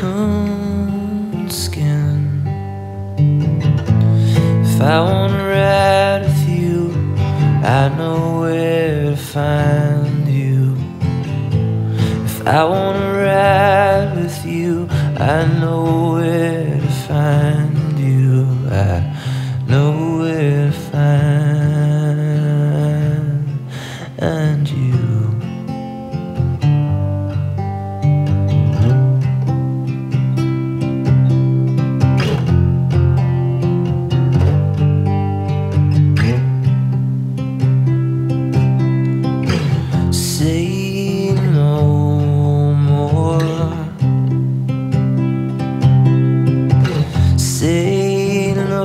coonskin. If I wanna ride with you, I know where to find you. If I wanna ride with you, I know where to find you. I know where to find you. Say no more. Say no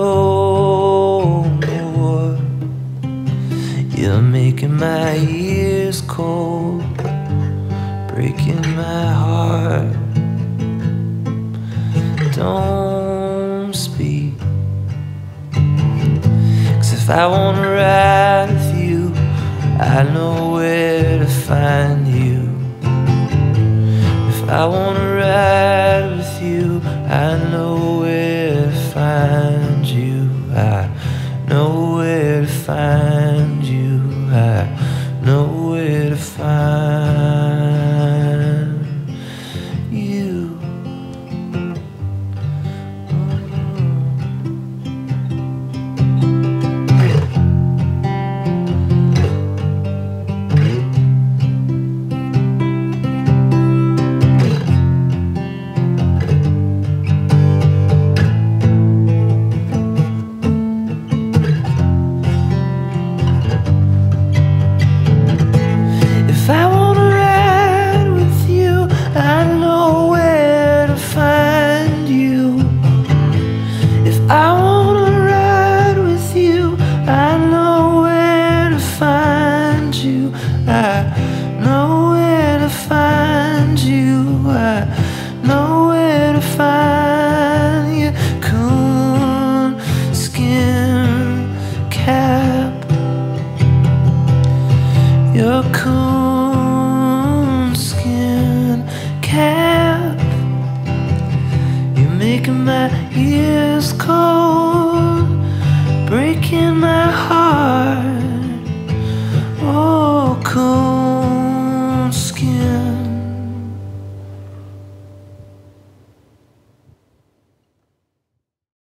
more. You're making my ears cold, breaking my heart. Don't speak, 'cause if I wanna ride with you, I know where to find you. If I wanna ride with you, I know where to find you. I know where to find you. I know where to find you. If I wanna ride with you, I know where to find you. If I wanna ride with you, I know where to find you. I know where to find you. I know where to find you. Coonskin cap, your coonskin cap. You're making my ears cold, breaking my heart. Oh, cool.